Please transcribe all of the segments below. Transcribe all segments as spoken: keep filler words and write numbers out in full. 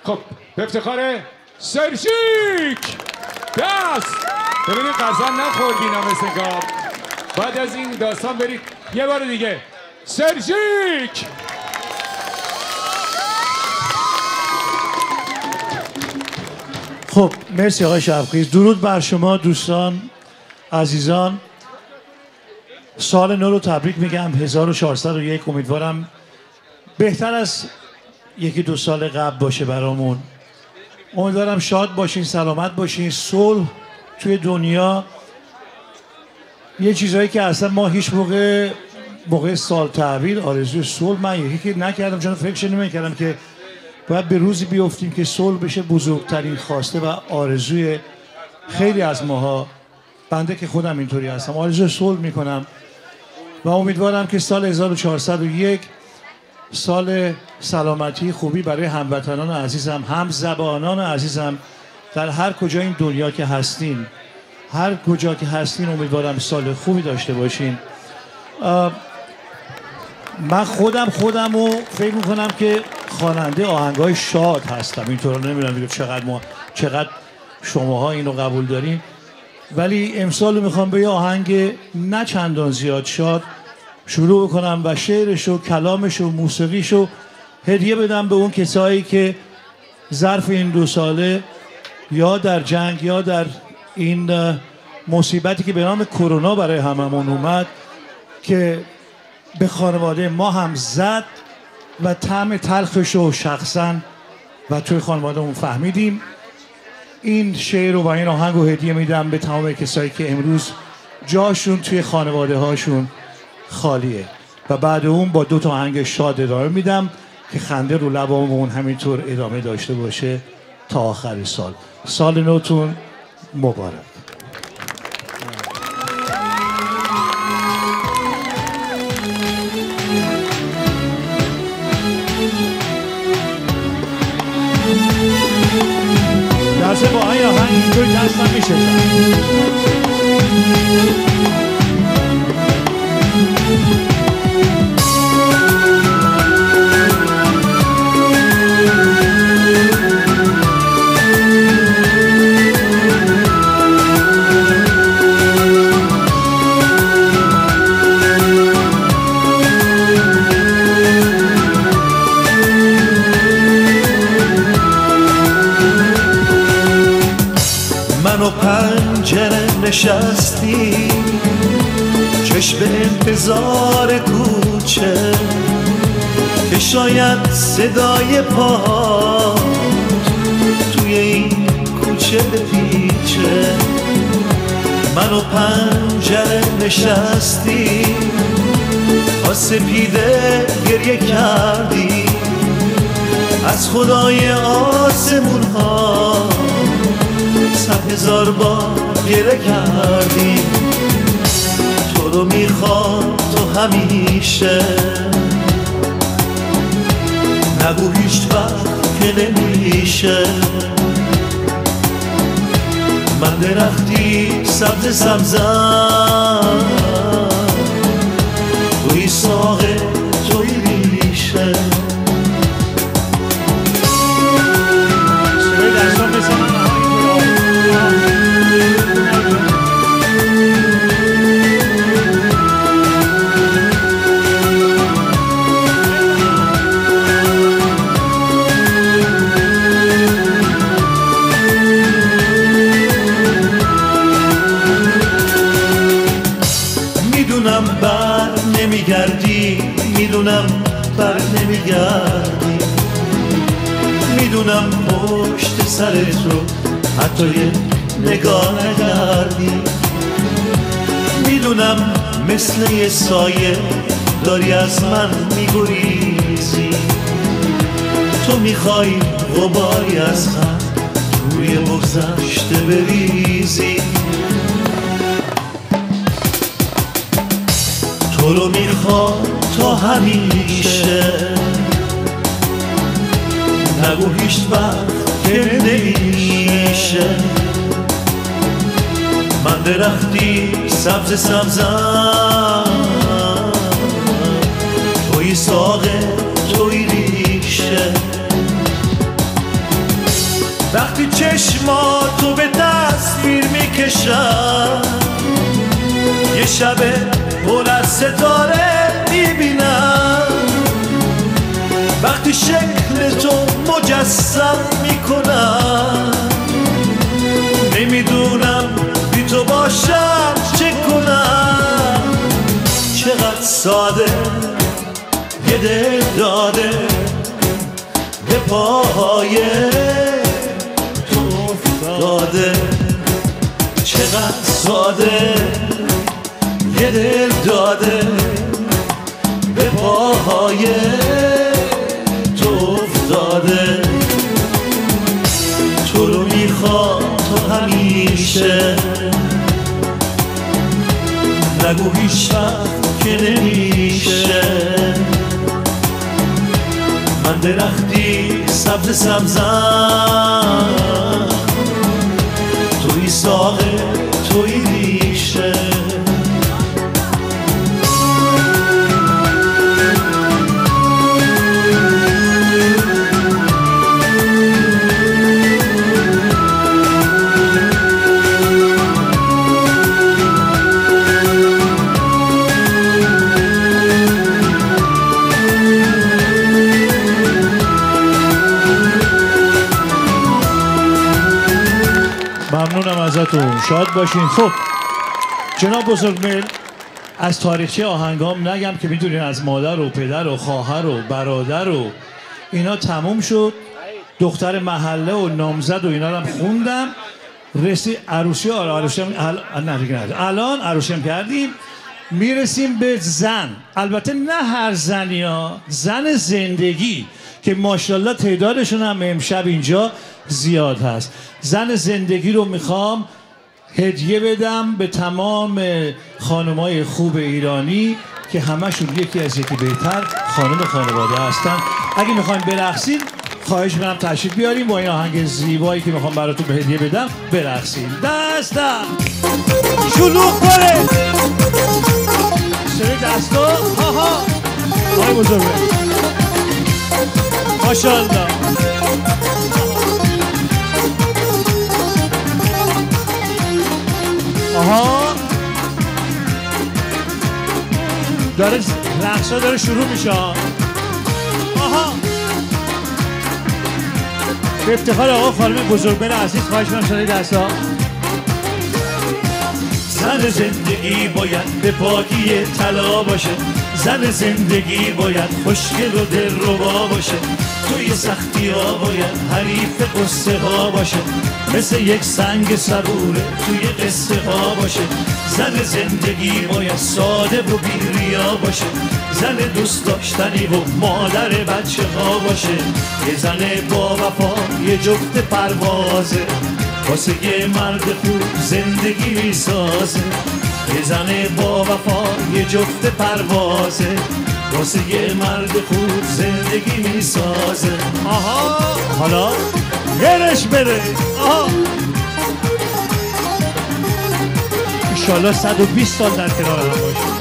خب به افتخار سرژیک دست. ببینید قضا نخوردین هم مثل گاب. بعد از این داستان برید یه بار دیگه. سرژیک. خب مرسی آقای شبخیز. درود بر شما دوستان عزیزان. سال نو رو تبریک میگم. هزار و چهارصد و یک. امیدوارم بهتر از یکی دو سال قبل باشه برامون. امیدوارم شاد باشین، سلامت باشین، صلح توی دنیا. یه چیزایی که اصلا ما هیچ موقع موقع سال تحویل آرزوی صلح من یکی که نکردم، چون فکرش نمی‌کردم که باید به روزی بیفتیم که صلح بشه بزرگترین خواسته و آرزوی خیلی از ماها. بنده که خودم اینطوری هستم، آرزوی صلح میکنم و امیدوارم که سال هزار و چهارصد و یک سال سلامتی خوبی برای هموطنان عزیزم، هم زبانان عزیزم در هر کجا این دنیا که هستین، هر کجا که هستین امیدوارم سال خوبی داشته باشین. من خودم خودم رو فکر میکنم که خواننده آهنگای شاد هستم، اینطور نمیدونم دیگه چقدر ما چقدر شماها اینو قبول دارین، ولی امسال میخوام به یه آهنگ نه چندان زیاد شاد شروع بکنم و شعرش و کلامش و موسیقیش رو هدیه بدم به اون کسایی که ظرف این دو ساله یا در جنگ یا در این مصیبتی که به نام کرونا برای هممون اومد که به خانواده ما هم زد و طعم تلخش رو شخصا و توی خانوادهمون فهمیدیم. این شعر و این آهنگ رو هدیه میدم به تمام کسایی که امروز جاشون توی خانواده هاشون خالیه و بعد اون با دو تا آهنگ شاد ادامه میدم که خنده رو لبامون همینطور ادامه داشته باشه تا آخر سال. سال نوتون مبارک. درسته با آهنگ آهنگ اینطوری دست نمیشه و پنجره نشستی چشم انتظار کوچه که شاید صدای پا توی این کوچه بپیچه. من و پنجره نشستی تا سپیده گریه کردی از خدای آسمون ها صد هزار بار گله کردی. تو رو میخوام تو همیشه نگو هیچ وقت که نمیشه. من درختی سبز سبزم توی ساقه توی ریشه. میدونم بر نمیگردی، میدونم بر نمیگردی، میدونم پشت سرت رو حتی یه نگاه نکردی. میدونم مثل یه سایه داری از من میگریزی. تو میخوای غباری از خط روی گذشته بریزی. تو رو میخوام تا همیشه نگو هیچ وقت که نمیشه. من درختی سبز سبزم توی ساقه توی ریشه. وقتی چشماتو به تصویر میکشم یه شب پر از ستاره میبینم وقتی شکل تو مجسم میکنم نمیدونم بی تو باشم چه کنم چقدر ساده یه دل داده به پاهای تو افتاده چقدر ساده یه دل داده به پاهای تو افتاده تو رو میخواد تو همیشه نگو هیچ وقت که نمیشه من درختی سبز سبزم توی ساقه توی ریشه ممنونم ازتون شاد باشین. خب جناب بزرگمیل از تاریخچه آهنگام نگم که میدونین از مادر و پدر و خواهر و برادر و اینا تموم شد دختر محله و نامزد و اینا رو هم خوندم رسی عروسی آره عروسی هم نه دیگه نه الان عروسی هم کردیم میرسیم به زن البته نه هر زنی ها زن زندگی که ماشاءالله تعدادشون هم امشب اینجا زیاد هست زن زندگی رو میخوام هدیه بدم به تمام خانمای خوب ایرانی که همشون یکی از یکی بهتر خانم خانواده هستن اگه میخوایم برقصین خواهش میکنم تشریف بیاریم با این آهنگ زیبایی که میخوام براتون به هدیه بدم برقصین دستم شلوغ کنه سری دستا ها ها آقای بزرگه ماشاءالله آها داره رقصا داره شروع میشه آها به افتخار آقا خانم بزرگمهر عزیز خواهش می‌کنم شده دستا زن زندگی باید به پاکی طلا باشه زن زندگی باید خوشگل و دلربا باشه توی سختی ها باید حریف قصه ها باشه مثل یک سنگ صبوره توی قصه ها باشه زن زندگی باید ساده و بیریا باشه زن دوست داشتنی و مادر بچه ها باشه یه زن با وفا یه جفت پروازه واسه یه مرد خوب زندگی میسازه یه زن با وفا یه جفت پروازه واسه یه مرد خوب زندگی میسازه آها حالا غیرش بره آها انشالله صد و بیست سال در کنار هم باشه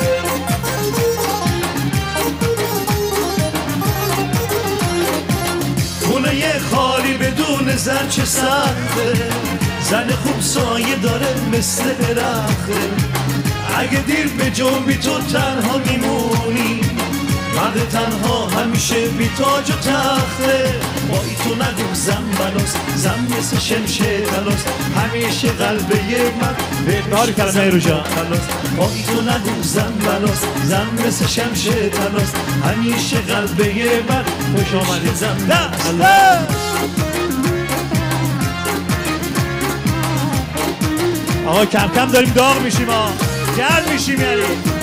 خونه یه خالی بدون زن چه سخته زن خوب سایه داره مثل درخته اگه دیر به جنبی تو تنها میمونی مرد تنها همیشه بی تاج و تخته با ای تو نگو زن بلاس زن مثل شمشه بلاس همیشه قلب یه مرد به داری کلمه ایرو جان با ای تو نگو زن بلاس زن مثل شمشه بلاس همیشه قلب یه مرد خوش آمدید زن آقا کم کم داریم داغ میشیم ها گرد میشیم یعنی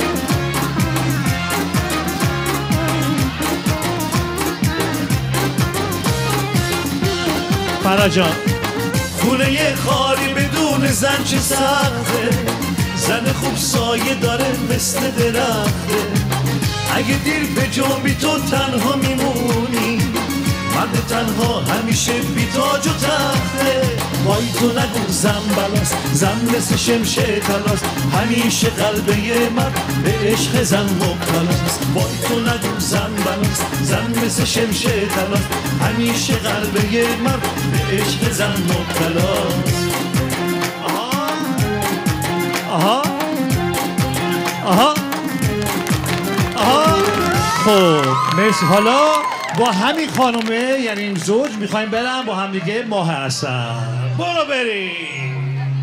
فراجان خونه یه خالی بدون زن چه سخته زن خوب سایه داره مثل درخته اگه دیر به جنبی تو تنها میمونی مرد تنها همیشه بی تاج و تخته وای تو نگو زن بلاست، زن مثل شمشه تلاست، همیشه قلبه من به عشق زن مبتلاست. وای تو نگو زن بلاست، زن مثل شمشه تلاست، همیشه قلبه من به عشق زن مبتلاست. آها آها آها آها. خب مرسی. حالا با همین خانومه یعنی این زوج میخوایم برم با هم دیگه ماه عسل. برو بریم.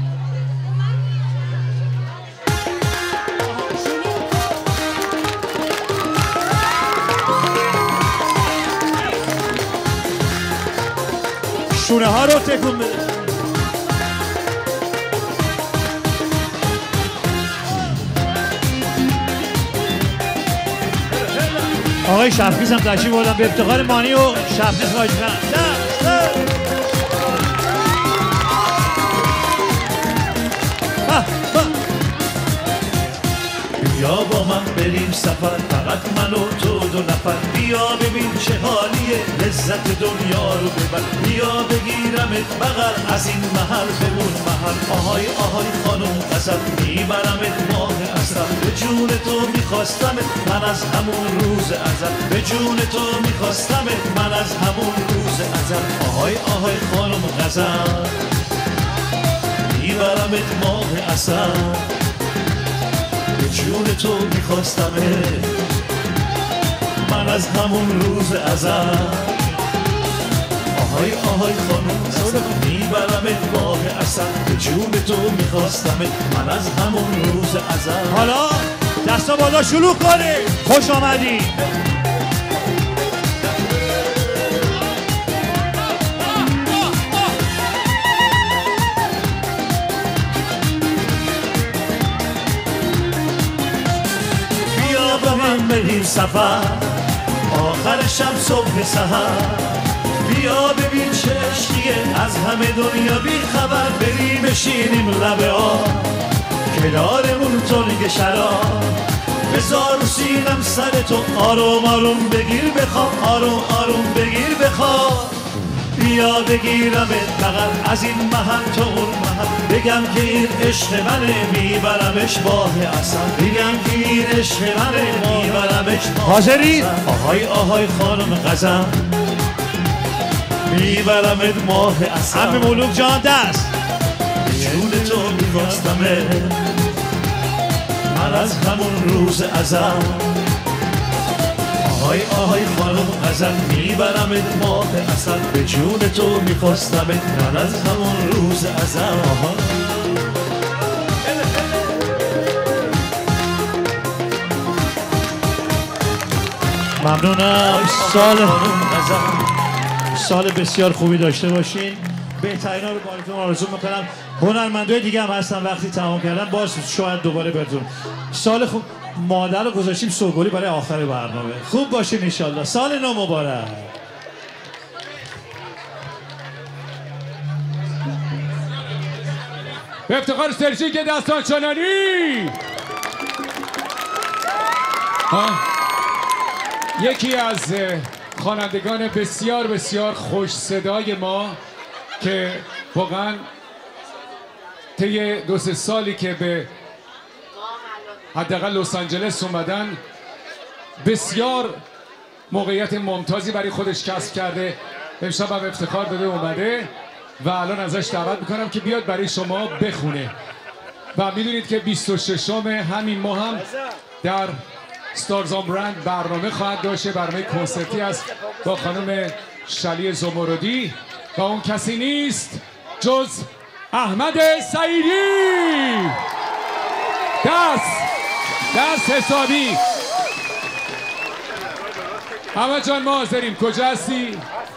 شونه ها رو تکون بده. آقای شفقیز هم تشریف بردن به افتخار مانی و شفقیز خواهش می‌کنم. بیا با من بریم سفر، فقط من و تو دو نفر. بیا ببین چه حالیه، لذت دنیا رو ببر. بیا بگیرمت بغل از این محل به اون محل. آهای آهای خانم غزل، میبرمت ماه عسل. به جون تو میخواستمت من از همون روز ازل. به جون تو میخواستمت من از همون روز ازل. آهای آهای خانم غزل، میبرمت ماه عسل. به جون تو میخواستمه من از همون روز ازل. آهای آهای خانم غزل، میبرمت ماه عسل. به جون تو میخواستمه من از همون روز ازل. حالا دستا بالا شروع کنی. خوش آمدی. بریم سفر آخر شب صبح سحر. بیا ببین چه عشقیه، از همه دنیا بی خبر. بریم بشینیم لبه آب، کنارمون تنگ شراب. بذار رو سینم سر تو، آروم آروم بگیر بخواب. آروم آروم بگیر بخواب. بیا بگیرمت بغل از این محل تو اون محل. بگم که این عشق منه، میبرمش ماه عسل. بگم که این عشق منه، میبرمش ماه عسل. حاضری؟ آهای آهای خانم غزل، میبرمت ماه عسل. عم مولوک جان دست. جون تو میخواستمه من از همون روز ازل. آهای آهای خانم غزل، میبرمت ماه عسل. به جون تو میخواستمت من از همون روز ازل. آها ممنونم. سال سال بسیار خوبی داشته باشین. بهترین ها رو بارتون آرزو میکنم. هنرمندای دیگه هم هستن، وقتی تمام کردن باز شاید دوباره براتون. سال خوب. مادر رو گذاشتیم سوگلی برای آخر برنامه. خوب باشین انشالله. سال نو مبارک. به افتخار سرشیک دستان چنانی. ها یکی از خوانندگان بسیار بسیار خوش صدای ما که واقعا طی دو سه سالی که به حداقل لس آنجلس اومدن بسیار موقعیت ممتازی برای خودش کسب کرده. امشب هم افتخار داده اومده و الان ازش دعوت میکنم که بیاد برای شما بخونه. و میدونید که بیست و ششم همین ماه هم در ستارز آن برند برنامه خواهد داشته. برنامه کنسرتی است با خانم شلی زمردی و اون کسی نیست جز احمد سعیدی. دست دست حسابی. احمد جان ما حاضریم. کجا هستی؟ آقای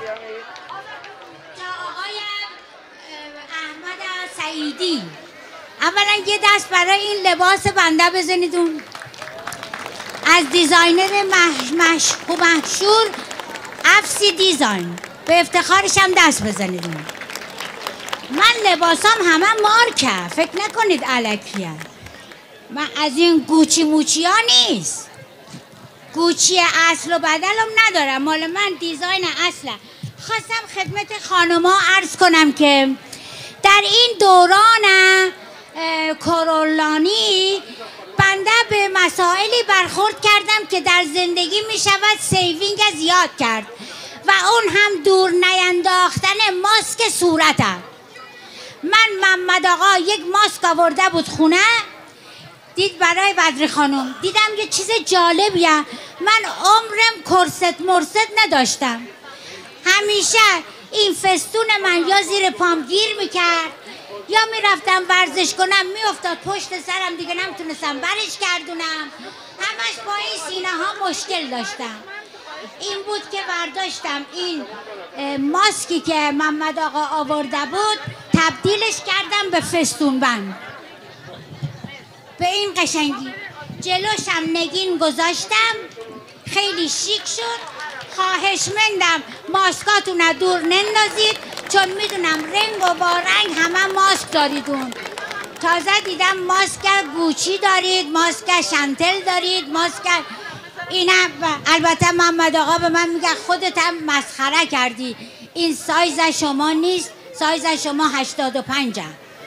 احمد سعیدی، اولا یه دست برای این لباس بنده بزنیدون از دیزاینر مش... مشهور افسی دیزاین. به افتخارش هم دست بزنیدون. من لباسام همه مارکه، فکر نکنید الکیه. من از این گوچی موچی ها نیست. گوچی اصل و بدلم ندارم، مال من دیزاین اصله. خواستم خدمت خانوما عرض کنم که در این دوران کرولانی بنده به مسائلی برخورد کردم که در زندگی می شود سیوینگ زیاد کرد و اون هم دور نینداختن ماسک صورتم. من محمد آقا یک ماسک آورده بود خونه، دید برای بدری خانم، دیدم یه چیز جالبیه. من عمرم کرست مرست نداشتم، همیشه این فستون من یا زیر پام گیر میکرد یا میرفتم ورزش کنم میافتاد پشت سرم، دیگه نمیتونستم برش گردونم، همش با این سینه ها مشکل داشتم. این بود که برداشتم این ماسکی که محمد آقا آورده بود تبدیلش کردم به فستون بند، به این قشنگی. جلوشم نگین گذاشتم، خیلی شیک شد. خواهشمندم ماسکاتون دور نندازید، چون میدونم رنگ و با رنگ همه ماسک داریدون. تازه دیدم ماسک گوچی دارید، ماسک شنتل دارید، ماسک اینا. البته محمد آقا به من میگه خودت هم مسخره کردی، این سایز شما نیست، سایز شما هشتاد و پنجه.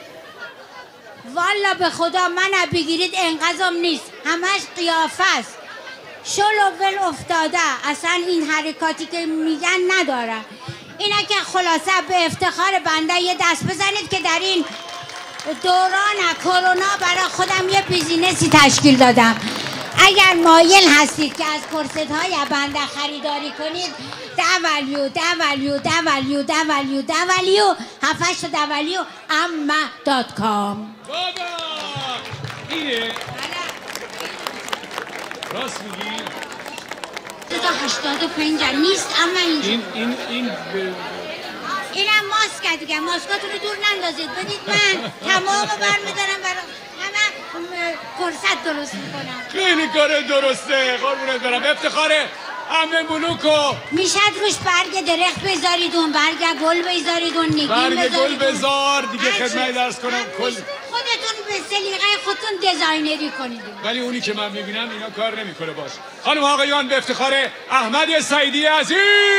والا به خدا من بگیرید انقدرم نیست، همش قیافه است، شل و ول افتاده، اصلا این حرکاتی که میگن نداره. اینا که خلاصه به افتخار بنده یه دست بزنید که در این دوران کرونا برای خودم یه بیزینسی تشکیل دادم. اگر مایل هستید که از کرست های بنده خریداری کنید، دبلیو دبلیو دبلیو دبلیو دبلیو هفت دبلیو اما دات کام. بابا اینه؟ راست میگی؟ هشتاد و پنج نیست اما اینجا این این این اینم ماسک دیگه. ماسکاتون رو دور نندازید، بدید من تمام برمیدارم برای همه کرست درست میکنم. خیلی کار درسته، قربونت برم. افتخار عمه ملوکو. میشد روش برگ درخت بذاریدون، برگ گل بذاریدون، نگین برگ گل بذاریدون. بذار دیگه خدمت درس کنم. کل خودتون به سلیقه خودتون دیزاینری کنید. ولی اونی که من میبینم اینا کار نمیکنه. باش خانم آقایان، به افتخار احمد سعیدی عزیز.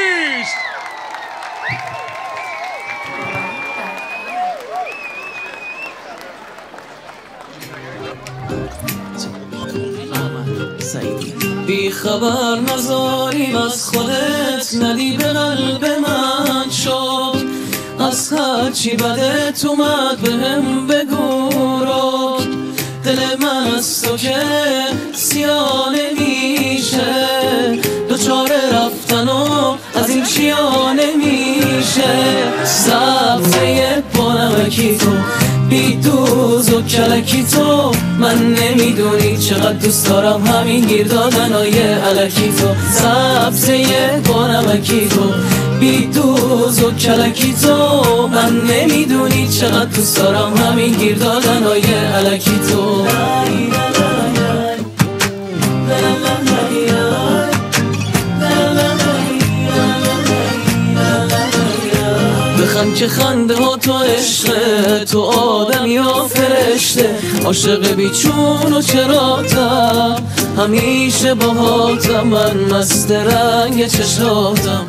بی خبر نزاریم از خودت، ندی به قلب من شد، از هرچی بدت اومد بهم بگو رو. دل من از تو که سیاه نمیشه، دوچاره رفتن و از این چیا نمیشه. سبزه با نمکی تو، بی دوز و کلکی تو، من نمیدونی چقدر دوست دارم همین گیر دادن های علکی تو. سبزه با نمکی تو، بی دوز و کلکی تو، من نمیدونی چقدر دوست دارم همین گیر دادن های علکی تو. بخند که خنده ها تو عشقه، تو آدم یا فرشته، عاشق بیچون و چراتم، همیشه باهاتم، من مست رنگ چشاتم.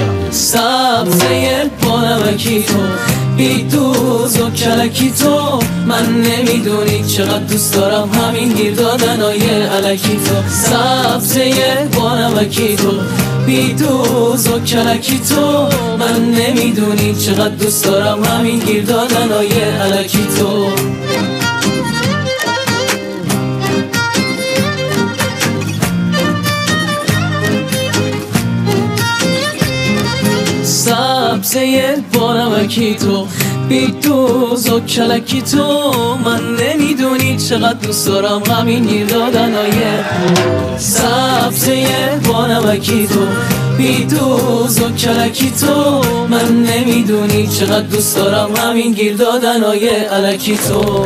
سبزه با نمکی تو، بی دوز و کلکی تو، من نمیدونی چقدر دوست دارم همین گیر دادن های علکی تو. سبزه با نمکی تو، بی دوز و کلکی تو، من نمیدونی چقدر دوست دارم همین گیر دادن های علکی تو. سبزه با نمکی تو، بی دوز و کلکی تو، من نمیدونی چقدر دوست دارم همین گیر دادن های. سبزه با نمکی تو، بی دوز و کلکی تو، من نمیدونی چقدر دوست دارم همین گیر دادن های علکی تو.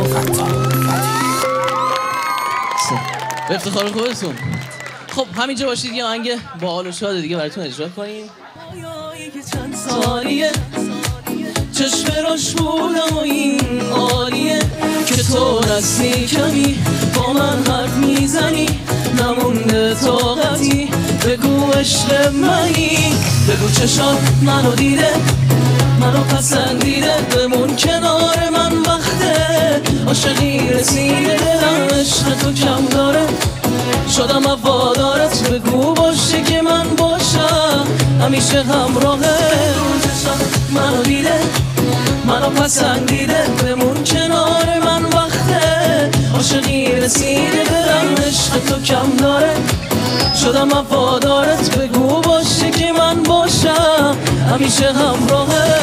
به افتخار خودتون. خب همینجا باشید، یه آهنگ با حال و شاد دیگه براتون اجرا کنیم. چند ثانیه چشم روش بودم و این عالیه که تو نزدیکمی، با من حرف میزنی، نمونده طاقتی، بگو عشق منی، بگو چشات منو دیده، منو پسندیده، بمون کنار عاشقی رسیده دلم عشق تو کم داره شدم وفادارت بگو باشه که من باشم همیشه همراهه منو دیده منو پسندیده بمون کنار من وقته عاشقی رسیده دلم عشق تو کم داره شدم وفادارت بگو باشه که من باشم همیشه همراهه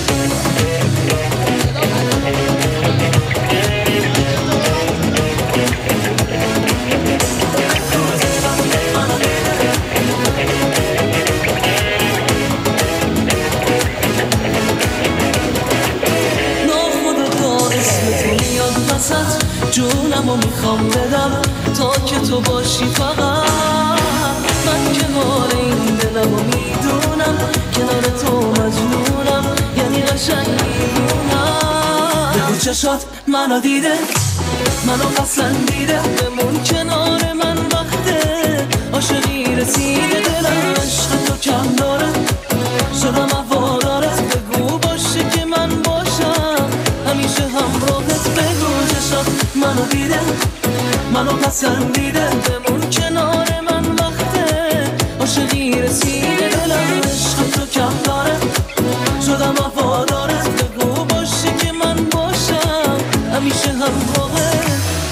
جونمو میخوام بدم تا که تو باشی فقط من که حال این دلمو میدونم کنار تو مجنونم یعنی قشنگ میدونم بگو چشات منو دیده منو پسندیده بمون کنار من وقته عاشقی رسیده دلم عشق تو کم داره شدم وفادارت بگو باشه که من باشم همیشه همراهت بگو چشات منو دیده منو پسندیده بمون کنار من وقته عاشقی رسیده دلم عشق تو کم داره شدم وفادارت بگو باشه که من باشم همیشه همراهت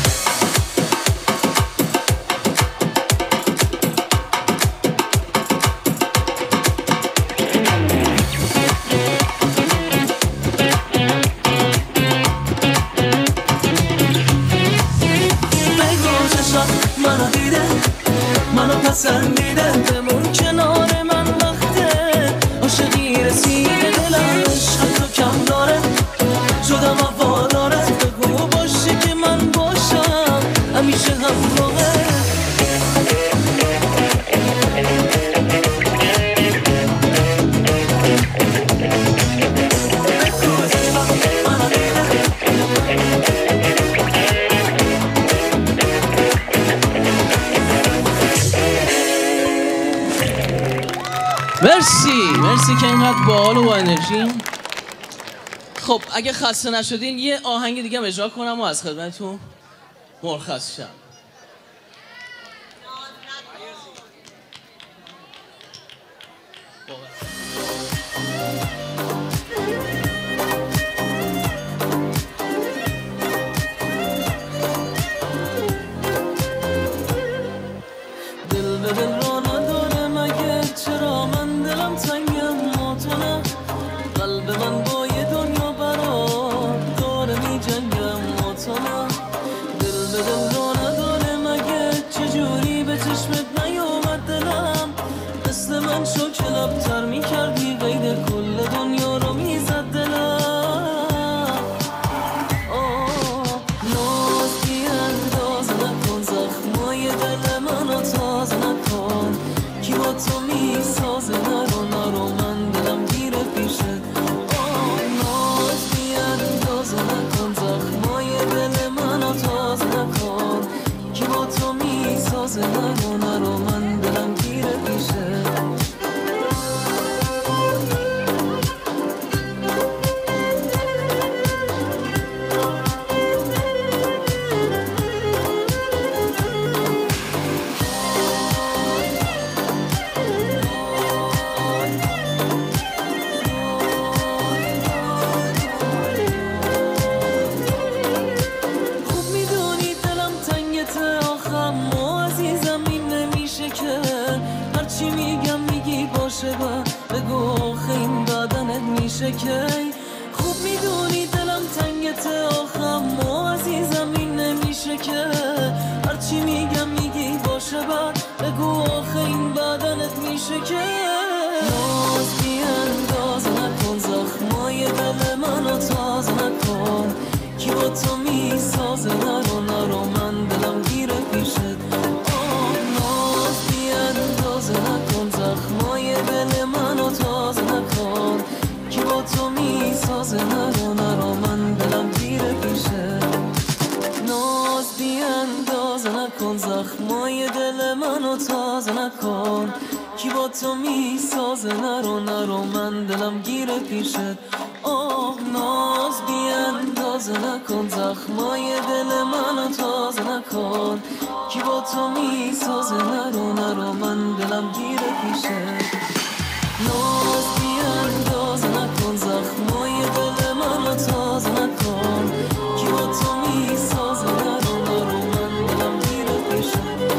منو دیده منو پسندیده بمون کنار من وقته عاشقی رسیده دلم عشق تو کم داره شدم وفادارت بگو باشه که من باشم همیشه همراهت مرسی مرسی که اینقدر باحال و با انرژی. خب اگه خسته نشدین یه آهنگ دیگه هم اجرا کنم و از خدمتتون مرخص شم. دل به دل را نداره مگه چرا من دلم تنگم ما تو نه قلب من با یه دنیا برار داره می جنگم ما تو نه دل به دل را نداره مگه چجوری به چشمت نیومد دلم مثل من شو که لبتر می کردی قید کل دنیا رو می زد دلم آه ناز بی انداز نکن زخمای دل منو تازه نکن کی با تو می سازه نرو نرو من دلم گیره پیشه آه ناز بی انداز نکن زخمای دل منو تازه نکن کی با تو می سازه نرو نرو من دلم گیره پیشه بگو خیم بدنت میشه کی خوب میدونی دلم تنگت آخم و عزیزم این نمیشه که هرچی میگم میگی باشه بعد بگو خیم بدنت میشه که ناز بی انداز نکن زخمای دل منو تازه نکن کی با تو میسازه نرو نرو من دلم گیره پیشت آه ناز بی انداز نکن زخمای دل منو تازه نکن کی با تو میسازه نرو نرو من دلم گیره پیشه ناز بی انداز نکن زخمای دل منو تازه نکن کی با تو میسازه نرو نرو من دلم گیره پیشت آه ناز بی انداز تازه نکن زخمای دل منو تازه نکن کی با تو میسازه نرو نرو من دلم گیره پیشه ناز بیاندازه نکن زخمای دل منو تازه نکن کی با تو میسازه نرو نرو من دلم گیره پیشه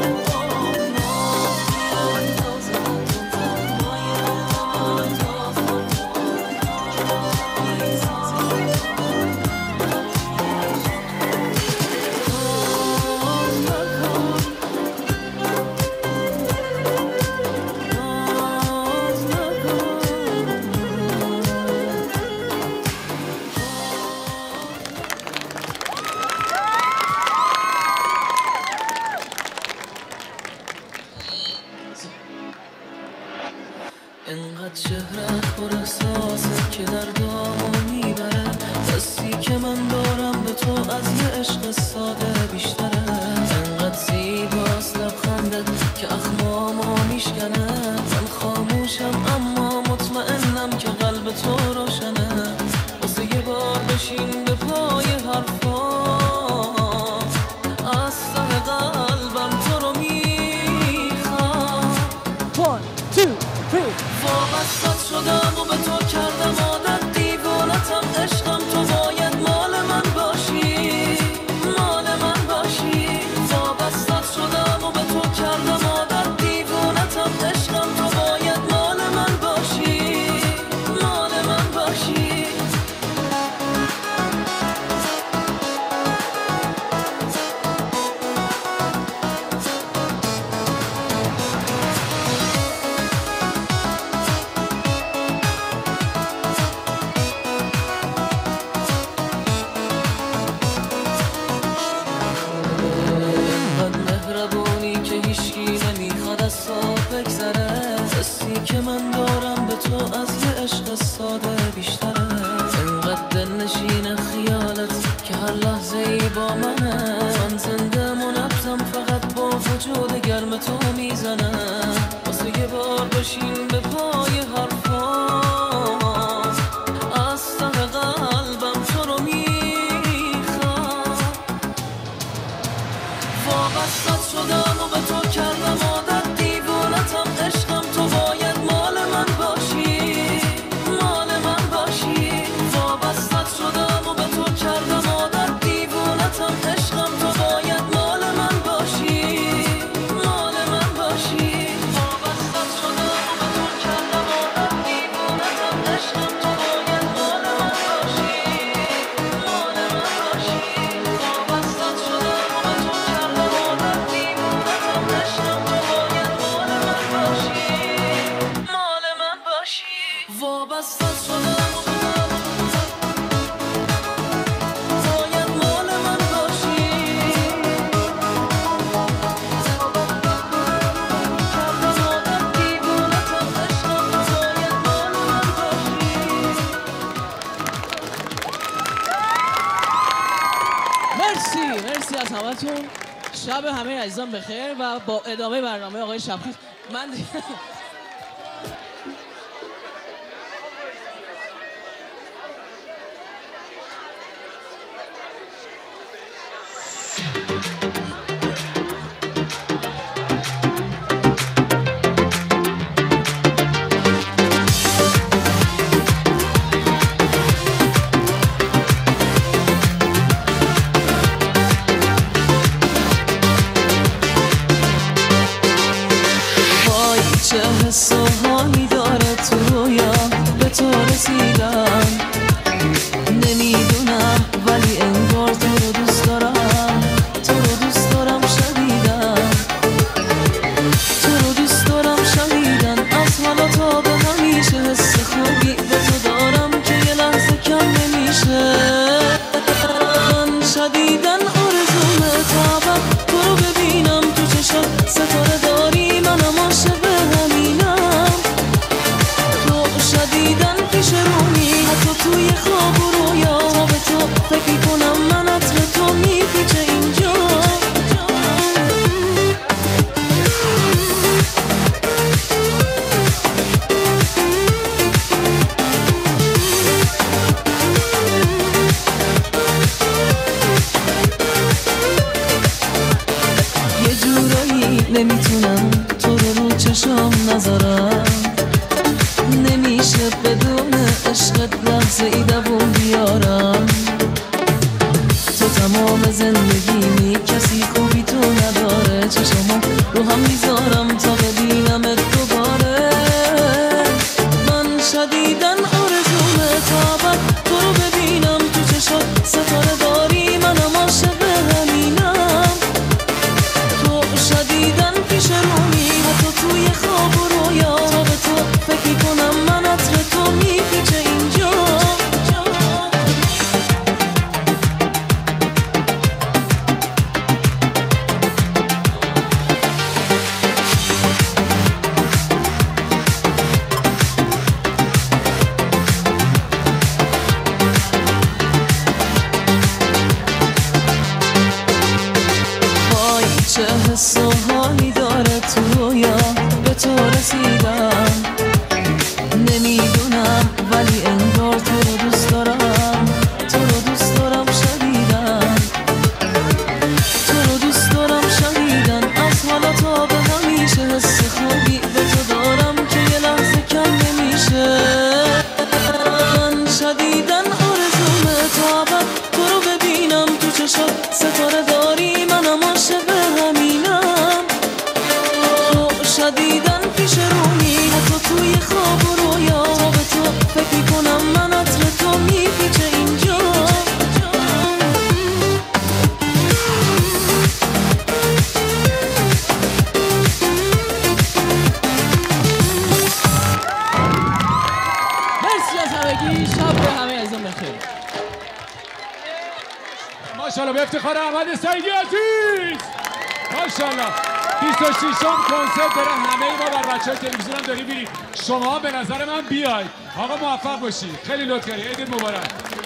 انقدر چهرت پر احساسه که در دامو میبره حسی که من دارم به تو از یه عشق ساده بیشتره انقدر زیباست لبخندت که اخمامو میشکنه من خاموشم اما مطمئنم که قلب تو روشنه واسه یه بار بشین به پای حرفا از ته قلبم تو رو میخوام One, two, three وابستت شدم و به تو کردم عادت دیوانتم عشقم تو باید مال من باشی مال من باشی وابستت شدم و به تو کردم عادت دیوانتم عشقم تو باید مال من باشی مال من باشی که من دارم به تو از یه عشق ساده بیشتره انقدر دلنشین خیالت که هر لحظه ای با منه من زنده منبزم فقط با وجود گرم تو میزنم واسه یه بار بشین به پای حرفا از ته قلبم تو رو میخوام وابستت شدم و به تو کردم عادت دیوانتم عشقم تو باید مال من باشی مال من باشی وابستت شدم و به تو کردم عادت دیوانتم عشقم تو باید مال من باشی مال من باشی وابستت شدم و به تو کردم عادت دیوانتم عشقم تو باید مال من باشی مال من باشی وابستت شدم و به تو کردم عادت دیوانتم عشقم تو باید مال من باشی مال من باشی وابستت شدم باید مال من باشی کردم عادت دیوانتم عشقم تو باید مال من باشی مرسی مرسی از همتون شب همه عزیزان بخیر و با ادامه برنامه آقای شبخیز من دیگه چه زبون بیارم. تو تمام زندگیمی کسی خوبی تو نداره. چشمم رو هم میذارم تا ببینمت دوباره. من شدیدن آرزومه تا ابد تو رو ببینم تو چشات ستاره داری منم عاشق همینم. تو شدیدن پیش رومی و تو توی خواب و رویا تا به تو فکر کنم من عطر تو میپیچه اینجا. چه حس و حالی داره تو رویا به تو رسیدم. نمیدونم ولی انگار تو رو دوست دارم. تو رو دوست دارم شدیدن. تو رو دوست دارم شدیدن. از حالا تا به همیشه حس خوبی به تو دارم که یه لحظه کم نمیشه. من شدیدن آرزومه تا ابد تو رو ببینم تو چشات ستاره داری منم عاشق همینم. تو شدیدن پیش رومی و تو توی خواب و رویا تا به تو فکر کنم من عطر تو میپیچه اینجا. مرسی از همگی. شب به همه عزیزان بخیر. ماشاءالله به افتخار احمد سعیدی عزیز. ماشاءالله بیست و ششم کنسرت داره. همه ما بر بچه های تلویزیون هم داریم میریم. شما به نظر من بیاید. آقا موفق باشید. خیلی لطف کردید. عید مبارک.